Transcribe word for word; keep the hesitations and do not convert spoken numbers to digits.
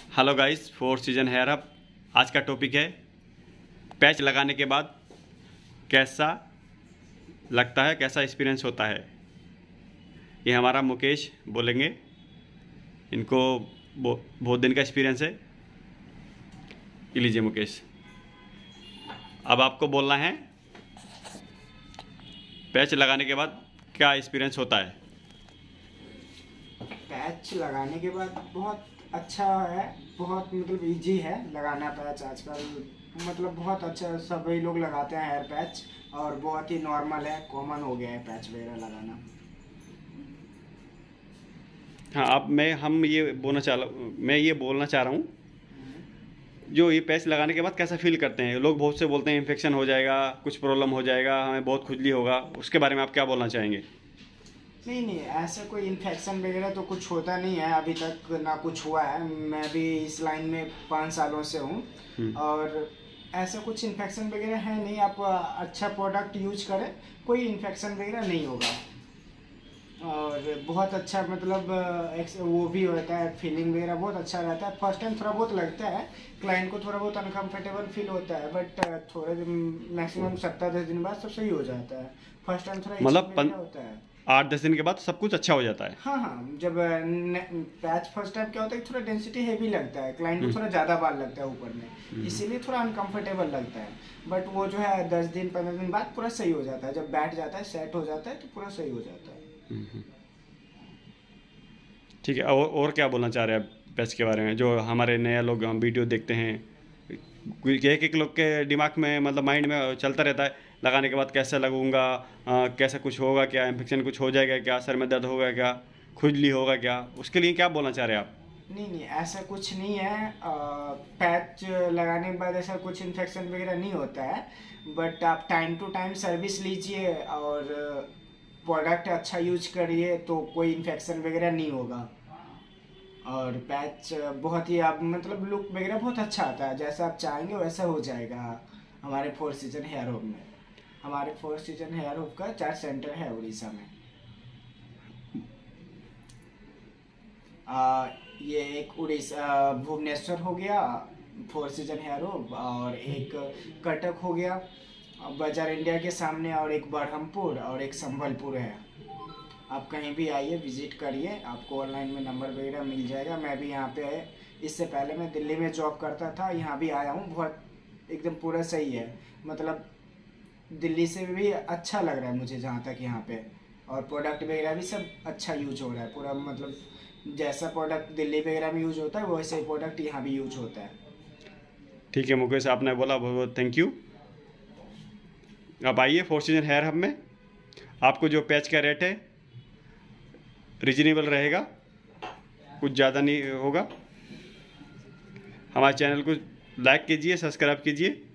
Hello guys, four season here hub. आज का topic है पैच लगाने के बाद कैसा लगता है, कैसा एक्सपीरियंस होता है। ये हमारा मुकेश बोलेंगे। इनको बहुत दिन का एक्सपीरियंस है। ये लीजिए मुकेश, अब आपको बोलना है पैच लगाने के बाद क्या एक्सपीरियंस होता है। पैच लगाने के बाद बहुत अच्छा है, बहुत मतलब इजी है लगाना पैच आजकल। मतलब बहुत अच्छा सभी लोग लगाते हैं हेयर पैच, और बहुत ही नॉर्मल है, कॉमन हो गया है पैच वगैरह लगाना। हाँ, अब मैं हम ये बोलना चाह मैं ये बोलना चाह रहा हूँ, जो ये पैच लगाने के बाद कैसा फील करते हैं लोग। बहुत से बोलते हैं इन्फेक्शन हो जाएगा, कुछ प्रॉब्लम हो जाएगा, हमें बहुत खुजली होगा। उसके बारे में आप क्या बोलना चाहेंगे? नहीं नहीं, ऐसा कोई इन्फेक्शन वगैरह तो कुछ होता नहीं है, अभी तक ना कुछ हुआ है। मैं भी इस लाइन में पाँच सालों से हूँ और ऐसा कुछ इन्फेक्शन वगैरह है नहीं। आप अच्छा प्रोडक्ट यूज करें, कोई इन्फेक्शन वगैरह नहीं होगा। और बहुत अच्छा मतलब वो भी होता है, फीलिंग वगैरह बहुत अच्छा रहता है। फर्स्ट टाइम थोड़ा बहुत लगता है, क्लाइंट को थोड़ा बहुत अनकंफर्टेबल फील होता है, बट थोड़े दिन मैक्सिमम सप्ताह दस दिन बाद सब सही हो जाता है। फर्स्ट टाइम थोड़ा मतलब पन... होता है, आठ दस दिन के बाद सब कुछ अच्छा हो जाता है। हाँ हाँ, जब पैच फर्स्ट टाइम क्या होता है, थोड़ा डेंसिटी हेवी लगता है, क्लाइंट को थोड़ा ज़्यादा बाल लगता है ऊपर में, इसीलिए थोड़ा अनकंफर्टेबल लगता है। बट वो जो है दस दिन पंद्रह दिन बाद पूरा सही हो जाता है। जब बैठ जाता है, सेट हो जाता है, तो पूरा सही हो जाता है। ठीक है, और और क्या बोलना चाह रहे हैं आप पैच के बारे में? जो हमारे नया लोग हम वीडियो देखते हैं, एक एक लोग के दिमाग में मतलब माइंड में चलता रहता है, लगाने के बाद कैसा लगूंगा, आ, कैसा कुछ होगा क्या, इन्फेक्शन कुछ हो जाएगा क्या, सर में दर्द होगा क्या, खुजली होगा क्या। उसके लिए क्या बोलना चाह रहे हैं आप? नहीं नहीं, ऐसा कुछ नहीं है। पैच लगाने के बाद ऐसा कुछ इन्फेक्शन वगैरह नहीं होता है, बट आप टाइम टू टाइम सर्विस लीजिए और प्रोडक्ट अच्छा यूज करिए तो कोई इन्फेक्शन वगैरह नहीं होगा। और पैच बहुत ही आप मतलब लुक वगैरह बहुत अच्छा आता है, जैसा आप चाहेंगे वैसा हो जाएगा। हमारे फोर सीजन हेयर होप में हमारे फोर सीजन हेयर होप का चार सेंटर है उड़ीसा में। आ, ये एक उड़ीसा भुवनेश्वर हो गया फोर सीजन हेयर होप, और एक कटक हो गया बाजार इंडिया के सामने, और एक बरहमपुर और एक संबलपुर है। आप कहीं भी आइए, विजिट करिए, आपको ऑनलाइन में नंबर वगैरह मिल जाएगा। मैं भी यहाँ पे है, इससे पहले मैं दिल्ली में जॉब करता था, यहाँ भी आया हूँ। बहुत एकदम पूरा सही है, मतलब दिल्ली से भी अच्छा लग रहा है मुझे जहाँ तक यहाँ पे। और प्रोडक्ट वगैरह भी सब अच्छा यूज हो रहा है पूरा, मतलब जैसा प्रोडक्ट दिल्ली वगैरह में यूज होता है वैसे ही प्रोडक्ट यहाँ भी यूज होता है। ठीक है मुकेश, आपने बोला, बहुत बहुत थैंक यू। अब आइए फोर सीजन हेयर हब में। आपको जो पैच का रेट है रीजनेबल रहेगा, कुछ ज़्यादा नहीं होगा। हमारे चैनल को लाइक कीजिए, सब्सक्राइब कीजिए।